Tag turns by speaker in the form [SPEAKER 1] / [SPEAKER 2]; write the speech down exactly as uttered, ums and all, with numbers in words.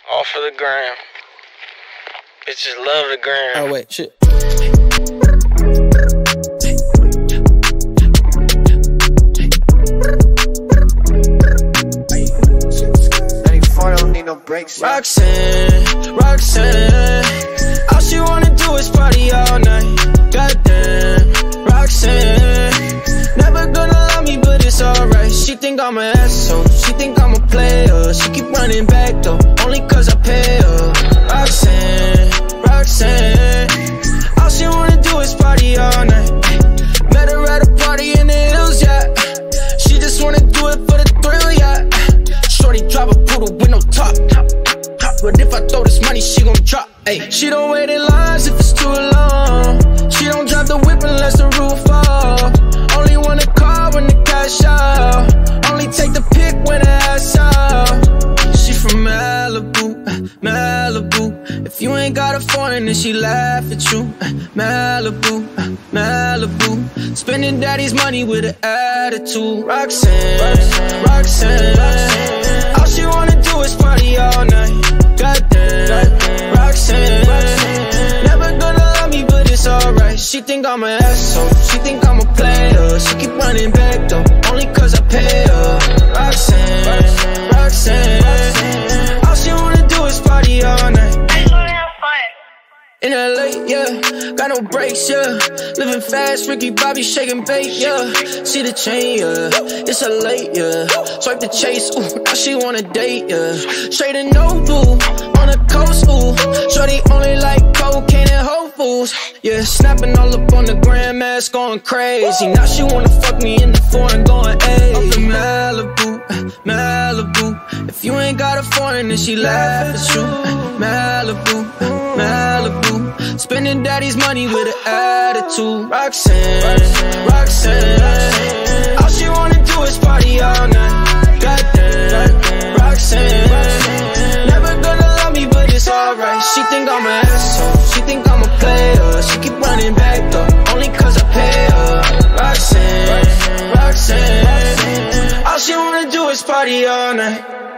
[SPEAKER 1] All for the gram. Bitches love the gram.
[SPEAKER 2] Oh wait, shit.
[SPEAKER 3] ninety-four don't need no breaks.
[SPEAKER 2] Roxanne, Roxanne, all she wanna do is party all night. Goddamn, Roxanne, never gonna love me, but it's alright. She think I'm an asshole, she think I'm a player. She keep running back though, only cause I pay her. Roxanne, Roxanne, all she wanna do is party all night. Met her at a party in the hills, yeah. She just wanna do it for the thrill, yeah. Shorty drive a poodle with no top, but if I throw this money, she gon' drop. Ay. She don't wait in lines if it's too long. She don't drive the whip unless the roof off. Only want a car when the cash out. Only take the pic when the ass out. She from Malibu, Malibu. If you ain't got a foreign, then she laugh at you. Malibu, Malibu. Spending daddy's money with an attitude. Roxanne, Roxanne, Roxanne, Roxanne. All she wanna do is party all night. Goddamn, Roxanne, Roxanne, never gonna love me, but it's alright. She think I'm an asshole, she think I'm a player. She keep running back though, only cause I pay her. Roxanne, Roxanne, Roxanne, Roxanne. All she wanna do is party all night. In L A, yeah, got no brakes, yeah. Living fast, Ricky Bobby shaking bait, yeah. See the chain, yeah, it's a late, yeah. Swipe the chase, ooh, now she wanna date, yeah. Straight and no blue, on the coast, ooh. Shorty only like cocaine and Whole Foods, yeah. Snapping all up on the grandmas, going crazy. Now she wanna fuck me in the foreign, going ayy. Up in Malibu, Malibu. If you ain't got a foreign, then she laugh at you. Malibu, Malibu. Spending daddy's money with an attitude. Roxanne, Roxanne, Roxanne, Roxanne. All she wanna do is party all night. Goddamn, Roxanne, Roxanne, never gonna love me, but it's alright. She think I'm an asshole, she think I'm a player. She keep running back though, only cause I pay her. Roxanne, Roxanne, Roxanne, Roxanne. All she wanna do is party all night.